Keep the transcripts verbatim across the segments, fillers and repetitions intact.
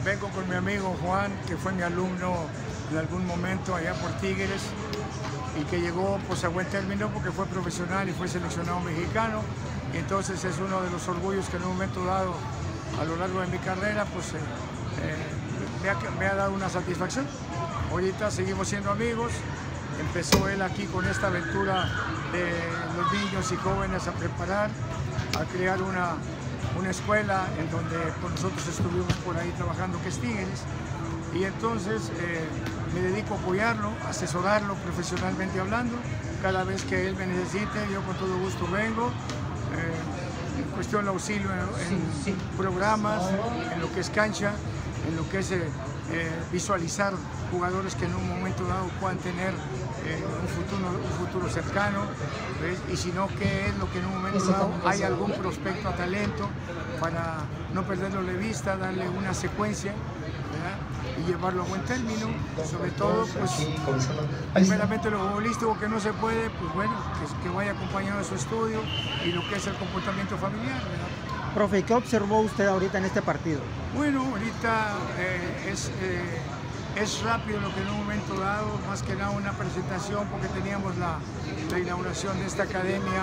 vengo con mi amigo Juan, que fue mi alumno en algún momento allá por Tigres y que llegó pues, a buen término porque fue profesional y fue seleccionado mexicano. Y entonces es uno de los orgullos que en un momento dado, a lo largo de mi carrera, pues eh, eh, me, ha, me ha dado una satisfacción. Ahorita seguimos siendo amigos. Empezó él aquí con esta aventura de los niños y jóvenes a preparar, a crear una, una escuela en donde pues, nosotros estuvimos por ahí trabajando, que es Tigres. Y entonces eh, me dedico a apoyarlo, a asesorarlo profesionalmente hablando. Cada vez que él me necesite, yo con todo gusto vengo. Eh, en cuestión de auxilio en, en sí, sí. programas, en lo que es cancha, en lo que es eh, eh, visualizar jugadores que en un momento dado puedan tener eh, un, futuro, un futuro cercano, ¿ves? Y si no, qué es lo que en un momento dado hay algún prospecto a talento para no perderlo de vista, darle una secuencia, ¿verdad? Y llevarlo a buen término, sobre todo, pues, primeramente lo futbolístico que no se puede, pues bueno, que, que vaya acompañado de su estudio y lo que es el comportamiento familiar, ¿verdad? Profe, ¿qué observó usted ahorita en este partido? Bueno, ahorita eh, es, eh, es rápido lo que en un momento dado, más que nada una presentación, porque teníamos la, la inauguración de esta academia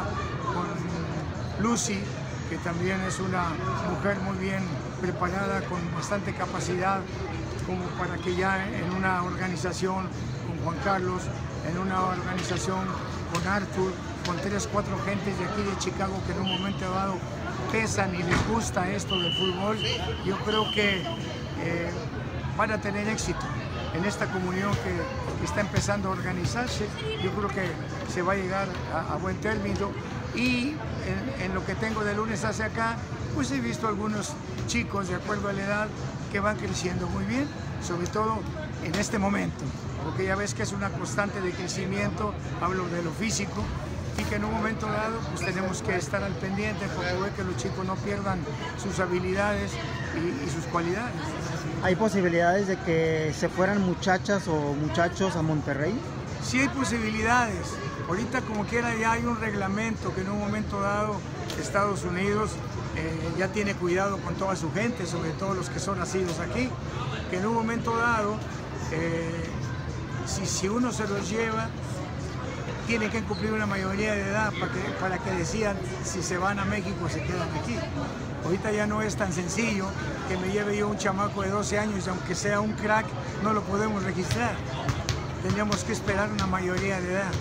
con Lucy, que también es una mujer muy bien preparada, con bastante capacidad, como para que ya en una organización con Juan Carlos, en una organización con Arthur, con tres, cuatro gentes de aquí de Chicago que en un momento dado pesan y les gusta esto del fútbol, yo creo que eh, van a tener éxito en esta comunión que, que está empezando a organizarse. Yo creo que se va a llegar a, a buen término. Y en, en lo que tengo de lunes hacia acá, pues he visto algunos chicos de acuerdo a la edad que van creciendo muy bien, sobre todo en este momento, porque ya ves que es una constante de crecimiento, hablo de lo físico, y que en un momento dado pues tenemos que estar al pendiente porque ver que los chicos no pierdan sus habilidades y, y sus cualidades. ¿Hay posibilidades de que se fueran muchachas o muchachos a Monterrey? Sí hay posibilidades. Ahorita como quiera ya hay un reglamento que en un momento dado Estados Unidos eh, ya tiene cuidado con toda su gente, sobre todo los que son nacidos aquí, que en un momento dado, eh, si, si uno se los lleva, tienen que cumplir una mayoría de edad para que, para que decidan si se van a México o se quedan aquí. Ahorita ya no es tan sencillo que me lleve yo un chamaco de doce años y aunque sea un crack, no lo podemos registrar. Tendríamos que esperar una mayoría de edad.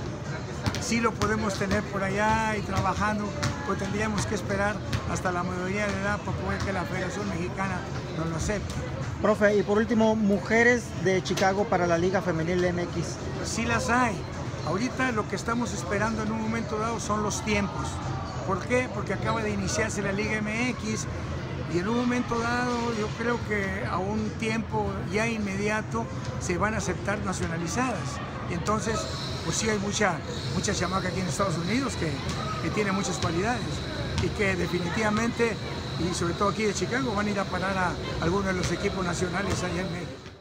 Sí lo podemos tener por allá y trabajando, pues tendríamos que esperar hasta la mayoría de edad para poder que la Federación Mexicana nos lo acepte. Profe, y por último, mujeres de Chicago para la Liga Femenil M X. Sí las hay. Ahorita lo que estamos esperando en un momento dado son los tiempos. ¿Por qué? Porque acaba de iniciarse la Liga M X y en un momento dado yo creo que a un tiempo ya inmediato se van a aceptar nacionalizadas. Y entonces, pues sí hay mucha, mucha chamaca aquí en Estados Unidos que, que tiene muchas cualidades y que definitivamente, y sobre todo aquí de Chicago, van a ir a parar a algunos de los equipos nacionales allá en México.